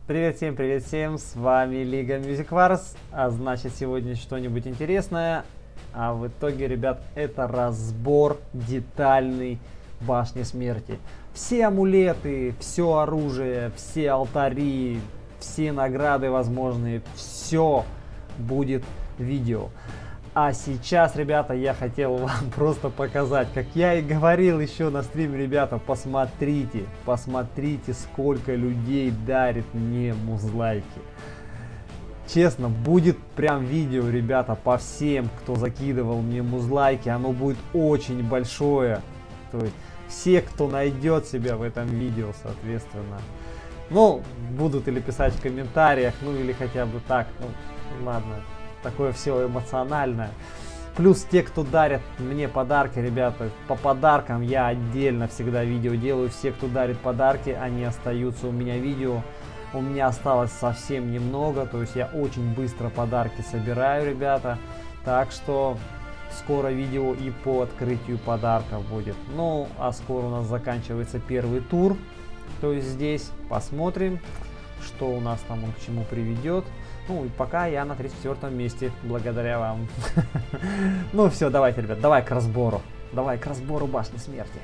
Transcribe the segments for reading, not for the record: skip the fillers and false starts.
Привет всем, с вами Лига Music Wars, а значит сегодня что-нибудь интересное, а в итоге, ребят, это разбор детальный Башни Смерти. Все амулеты, все оружие, все алтари, все награды возможные, все будет в видео. А сейчас, ребята, я хотел вам просто показать, как я и говорил еще на стриме, ребята, посмотрите, сколько людей дарит мне музлайки. Честно, будет прям видео, ребята, по всем, кто закидывал мне музлайки, оно будет очень большое. То есть, все, кто найдет себя в этом видео, соответственно. Ну, будут или писать в комментариях, ну или хотя бы так, ну, ладно. Такое все эмоциональное. Плюс те, кто дарят мне подарки, ребята, по подаркам я отдельно всегда видео делаю. Все, кто дарит подарки, они остаются у меня видео. У меня осталось совсем немного, то есть я очень быстро подарки собираю, ребята. Так что скоро видео и по открытию подарков будет. Ну, а скоро у нас заканчивается первый тур. То есть здесь посмотрим, что у нас там он к чему приведет. Ну и пока я на 34-м месте, благодаря вам. Ну все, давайте, ребят, давай к разбору. Давай к разбору Башни Смерти.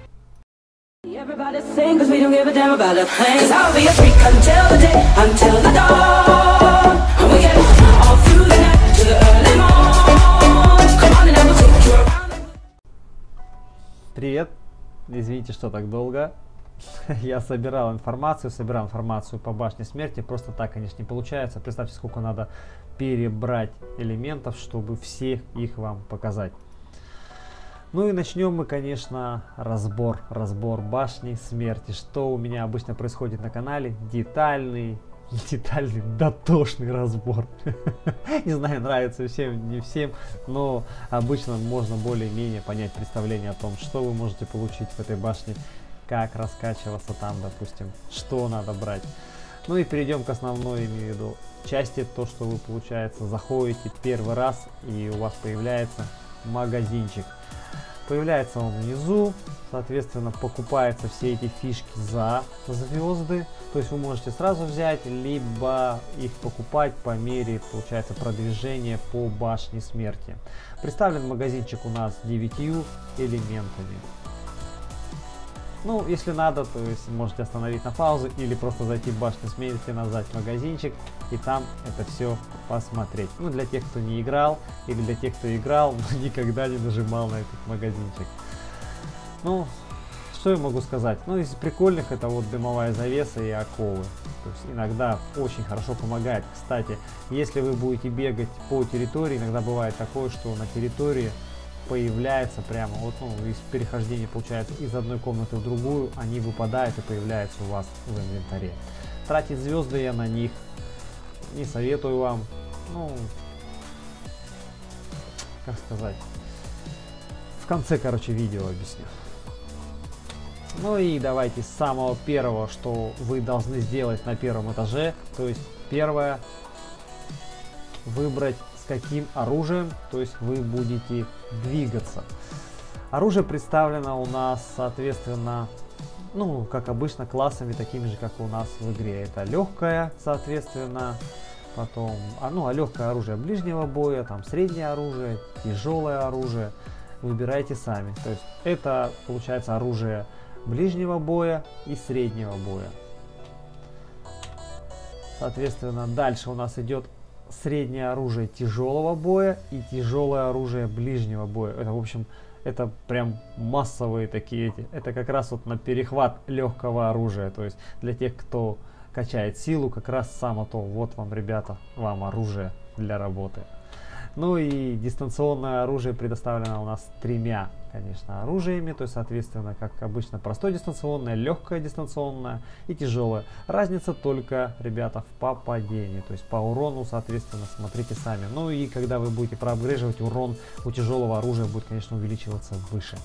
Привет. Извините, что так долго. Я собирал информацию по Башне Смерти. Просто так, конечно, не получается. Представьте, сколько надо перебрать элементов, чтобы всех их вам показать. Ну и начнем мы, конечно, разбор Башни Смерти. Что у меня обычно происходит на канале? Детальный, дотошный разбор. Не знаю, нравится всем, не всем, но обычно можно более-менее понять представление о том, что вы можете получить в этой башне, как раскачиваться там, допустим, что надо брать. Ну и перейдем к основной, имею в виду, части. То, что вы, получается, заходите первый раз и у вас появляется магазинчик. Появляется он внизу, соответственно, покупаются все эти фишки за звезды. То есть вы можете сразу взять, либо их покупать по мере, получается, продвижения по Башне Смерти. Представлен магазинчик у нас 9 элементами. Ну, если надо, то есть можете остановить на паузу или просто зайти в Башню Смерти, нажать магазинчик и там это все посмотреть. Ну, для тех, кто не играл, или для тех, кто играл, но никогда не нажимал на этот магазинчик. Ну, что я могу сказать? Ну, из прикольных это вот дымовая завеса и оковы. То есть иногда очень хорошо помогает. Кстати, если вы будете бегать по территории, иногда бывает такое, что на территории появляется прямо вот, ну, из перехождения, получается, из одной комнаты в другую, они выпадают и появляются у вас в инвентаре. Тратить звезды я на них не советую вам. Ну, как сказать, в конце, короче, видео объясню. Ну и давайте с самого первого, что вы должны сделать на первом этаже. То есть первое, выбрать, с каким оружием, то есть вы будете двигаться. Оружие представлено у нас, соответственно, ну, как обычно, классами такими же, как у нас в игре. Это легкое, соответственно, потом, легкое оружие ближнего боя, там среднее оружие, тяжелое оружие. Выбирайте сами. То есть это, получается, оружие ближнего боя и среднего боя. Соответственно, дальше у нас идет среднее оружие тяжелого боя и тяжелое оружие ближнего боя. Это, в общем, это прям массовые такие эти. Это как раз вот на перехват легкого оружия. То есть для тех, кто качает силу, как раз само то. Вот вам, ребята, вам оружие для работы. Ну и дистанционное оружие предоставлено у нас тремя, конечно, оружиями. То есть, соответственно, как обычно, простое дистанционное, легкое дистанционное и тяжелое. Разница только, ребята, в попадении. То есть по урону, соответственно, смотрите сами. Ну и когда вы будете проапгрейживать, урон у тяжелого оружия будет, конечно, увеличиваться выше.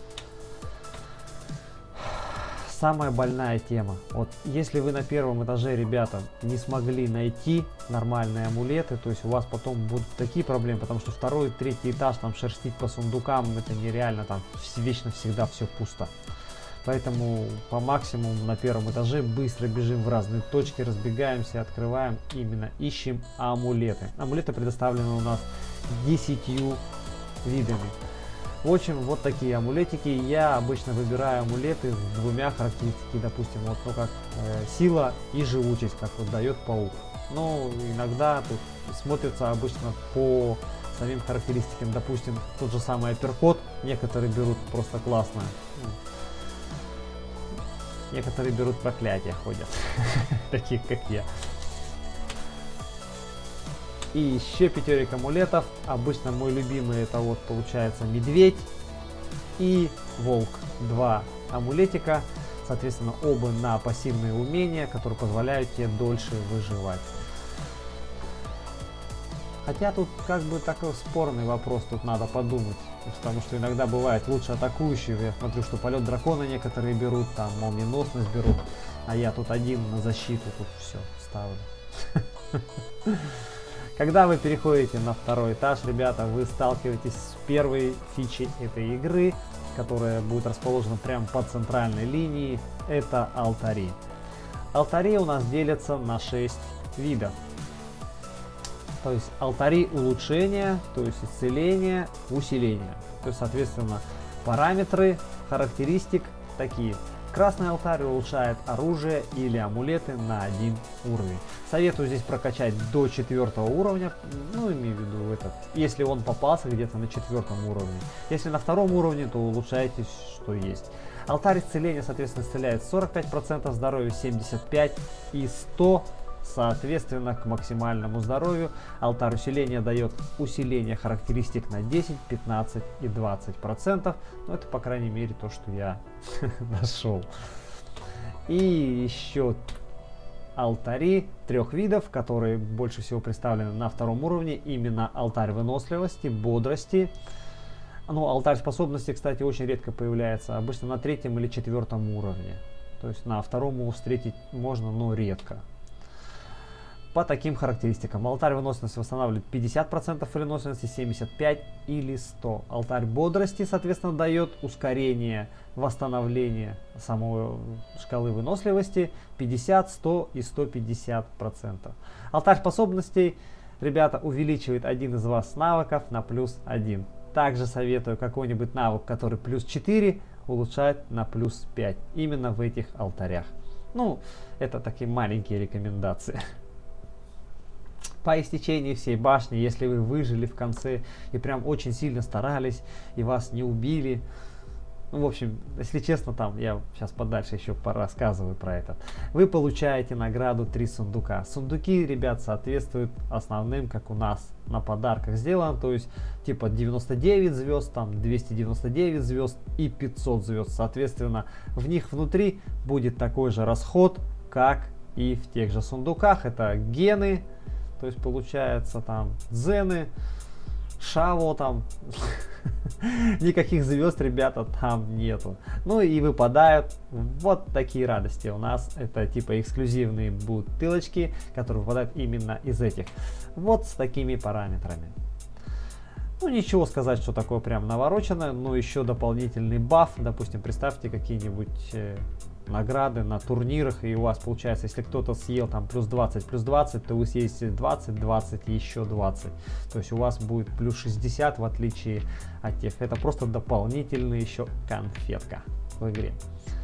Самая больная тема. Вот если вы на первом этаже, ребята, не смогли найти нормальные амулеты, то есть у вас потом будут такие проблемы, потому что второй, третий этаж, там шерстить по сундукам, это нереально, там вечно всегда все пусто. Поэтому по максимуму на первом этаже быстро бежим в разные точки, разбегаемся, открываем, именно ищем амулеты. Амулеты предоставлены у нас 10 видами. В общем, вот такие амулетики. Я обычно выбираю амулеты с двумя характеристиками, допустим, вот, ну как сила и живучесть, как вот дает паук. Но иногда тут смотрится обычно по самим характеристикам, допустим, тот же самый апперкот, некоторые берут просто классно. Некоторые берут проклятия, ходят, таких как я. И еще 5 амулетов. Обычно мой любимый это вот получается медведь и волк. 2 амулетика, соответственно, оба на пассивные умения, которые позволяют тебе дольше выживать. Хотя тут как бы такой спорный вопрос, тут надо подумать. Потому что иногда бывает лучше атакующие. Я смотрю, что полет дракона некоторые берут, там молниеносность берут. А я тут один на защиту, тут все ставлю. Когда вы переходите на второй этаж, ребята, вы сталкиваетесь с первой фичей этой игры, которая будет расположена прямо по центральной линии. Это алтари. Алтари у нас делятся на 6 видов. То есть алтари улучшения, то есть исцеления, усиления. То есть, соответственно, параметры характеристик такие. Красный алтарь улучшает оружие или амулеты на 1 уровень. Советую здесь прокачать до 4 уровня, ну имею в виду этот, если он попался где-то на 4 уровне. Если на 2 уровне, то улучшайте, что есть. Алтарь исцеления, соответственно, исцеляет 45% здоровья, 75% и 100%. Соответственно, к максимальному здоровью. Алтарь усиления дает усиление характеристик на 10, 15 и 20%. Но это, по крайней мере, то, что я нашел. И еще алтари 3 видов, которые больше всего представлены на 2 уровне. Именно алтарь выносливости, бодрости. Ну, алтарь способности, кстати, очень редко появляется. Обычно на 3 или 4 уровне. То есть на 2 встретить можно, но редко. По таким характеристикам. Алтарь выносливости восстанавливает 50% выносливости, 75% или 100%. Алтарь бодрости, соответственно, дает ускорение восстановления самой шкалы выносливости 50, 100 и 150%. Алтарь способностей, ребята, увеличивает один из вас навыков на +1. Также советую какой-нибудь навык, который +4, улучшать на +5. Именно в этих алтарях. Ну, это такие маленькие рекомендации. По истечении всей башни, если вы выжили в конце и прям очень сильно старались и вас не убили, ну, в общем, если честно, там я сейчас подальше еще порассказываю про это, вы получаете награду 3 сундука. Сундуки, ребят, соответствуют основным, как у нас на подарках сделано, то есть типа 99 звезд, там 299 звезд и 500 звезд. Соответственно, в них внутри будет такой же расход, как и в тех же сундуках. Это гены. То есть получается там дзены, шаво там, никаких звезд, ребята, там нету. Ну и выпадают вот такие радости у нас. Это типа эксклюзивные бутылочки, которые выпадают именно из этих. Вот с такими параметрами. Ну ничего сказать, что такое прям навороченное, но еще дополнительный баф. Допустим, представьте какие-нибудь награды на турнирах, и у вас получается, если кто-то съел там +20, то вы съедите 20, 20 и еще 20. То есть у вас будет +60 в отличие от тех. Это просто дополнительная еще конфетка в игре.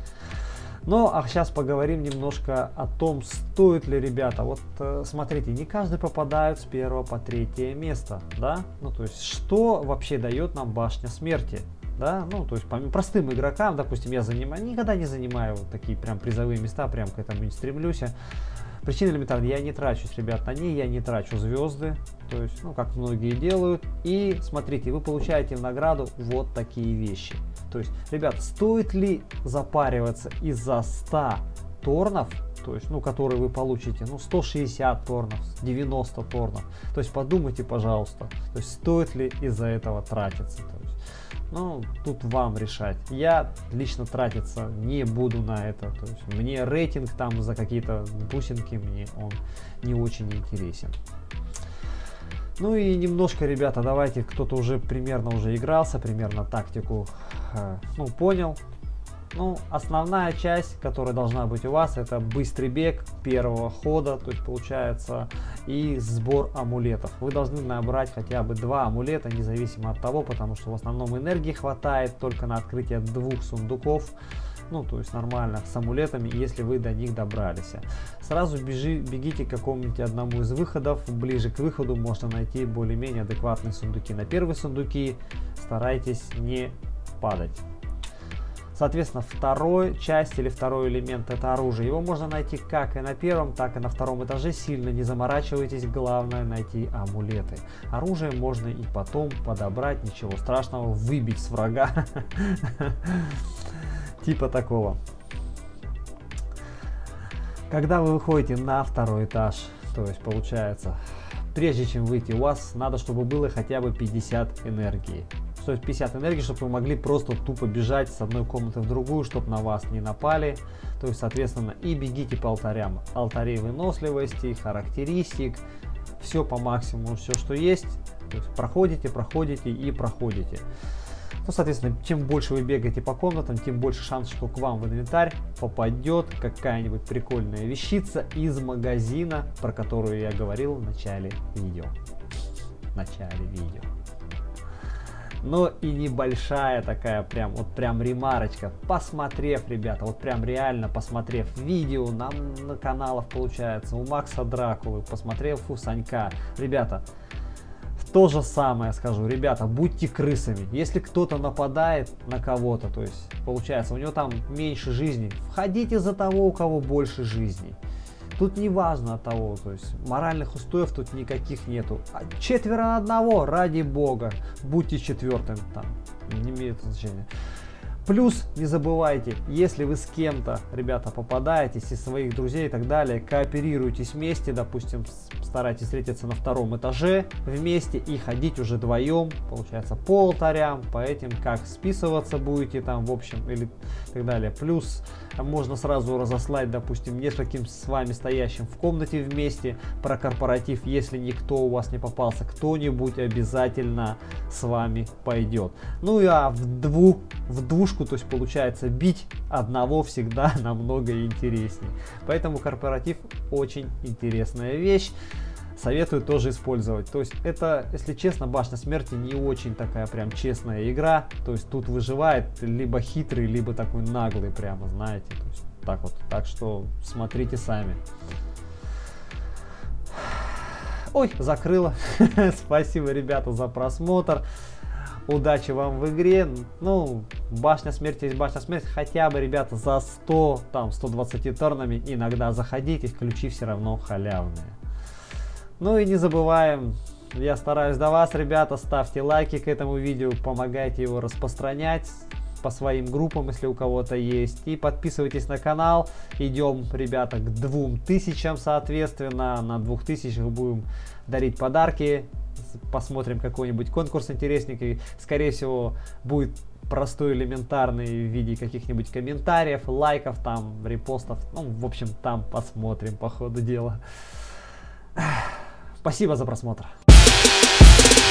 Ну, а сейчас поговорим немножко о том, стоит ли, ребята. Вот смотрите, не каждый попадает с 1 по 3 место, да? Ну, то есть, что вообще дает нам башня смерти? Да, ну, то есть, по простым игрокам, допустим, я никогда не занимаю вот такие прям призовые места, прям к этому не стремлюсь. Причина элементарная, я не трачусь, ребят, на ней, я не трачу звезды, то есть, ну, как многие делают. И смотрите, вы получаете в награду вот такие вещи. То есть, ребят, стоит ли запариваться из-за 100 торнов, то есть, ну, которые вы получите, ну, 160 торнов, 90 торнов. То есть, подумайте, пожалуйста, то есть, стоит ли из-за этого тратиться. То есть, ну, тут вам решать. Я лично тратиться не буду на это. То есть, мне рейтинг там за какие-то бусинки, мне он не очень интересен. Ну и немножко, ребята, давайте, кто-то уже примерно уже игрался, примерно тактику, ну, понял. Ну, основная часть, которая должна быть у вас, это быстрый бег первого хода, то есть получается, и сбор амулетов. Вы должны набрать хотя бы 2 амулета, независимо от того, потому что в основном энергии хватает только на открытие 2 сундуков. Ну, то есть нормально, с амулетами, если вы до них добрались. Сразу бегите к какому-нибудь одному из выходов. Ближе к выходу можно найти более-менее адекватные сундуки. На первые сундуки старайтесь не падать. Соответственно, второй часть или второй элемент — это оружие. Его можно найти как и на первом, так и на втором этаже. Сильно не заморачивайтесь, главное найти амулеты. Оружие можно и потом подобрать, ничего страшного, выбить с врага. Типа такого. Когда вы выходите на второй этаж, то есть получается, прежде чем выйти, у вас надо, чтобы было хотя бы 50 энергии. То есть 50 энергии, чтобы вы могли просто тупо бежать с одной комнаты в другую, чтобы на вас не напали. То есть, соответственно, и бегите по алтарям. Алтарей выносливости, характеристик, все по максимуму, все, что есть. То есть проходите, проходите и проходите. Ну, соответственно, чем больше вы бегаете по комнатам, тем больше шанс, что к вам в инвентарь попадет какая-нибудь прикольная вещица из магазина, про которую я говорил в начале видео. Но и небольшая такая прям ремарочка. Посмотрев, ребята, вот прям реально посмотрев видео на каналах, получается, у Макса Дракулы, посмотрев у Санька, ребята, то же самое скажу, ребята, будьте крысами. Если кто-то нападает на кого-то, то есть получается у него там меньше жизней, входите за того, у кого больше жизней. Тут не важно от того, то есть моральных устоев тут никаких нету. 4 на 1, ради бога, будьте 4-м, там, не имеет значения. Плюс не забывайте, если вы с кем-то, ребята, попадаетесь, из своих друзей и так далее, кооперируйтесь вместе, допустим, старайтесь встретиться на 2-м этаже вместе и ходить уже вдвоем, получается, по алтарям, по этим, как списываться будете там, в общем, или так далее. Плюс можно сразу разослать, допустим, нескольким с вами стоящим в комнате вместе про корпоратив, если никто у вас не попался, кто-нибудь обязательно с вами пойдет. Ну и в двушку, то есть получается бить одного всегда намного интереснее. Поэтому корпоратив очень интересная вещь. Советую тоже использовать. То есть это, если честно, Башня Смерти не очень такая прям честная игра. То есть тут выживает либо хитрый, либо такой наглый прямо, знаете. То есть так вот. Так что смотрите сами. Ой, закрыла. Спасибо, ребята, за просмотр. Удачи вам в игре. Ну, Башня Смерти есть Башня Смерти. Хотя бы, ребята, за 100, там, 120 тернами иногда заходите. Ключи все равно халявные. Ну и не забываем, я стараюсь до вас, ребята, ставьте лайки к этому видео, помогайте его распространять по своим группам, если у кого-то есть. И подписывайтесь на канал. Идем, ребята, к 2000, соответственно. На 2000 будем дарить подарки. Посмотрим какой-нибудь конкурс интересненький. Скорее всего, будет простой, элементарный в виде каких-нибудь комментариев, лайков, там, репостов. Ну, в общем, там посмотрим по ходу дела. Спасибо за просмотр.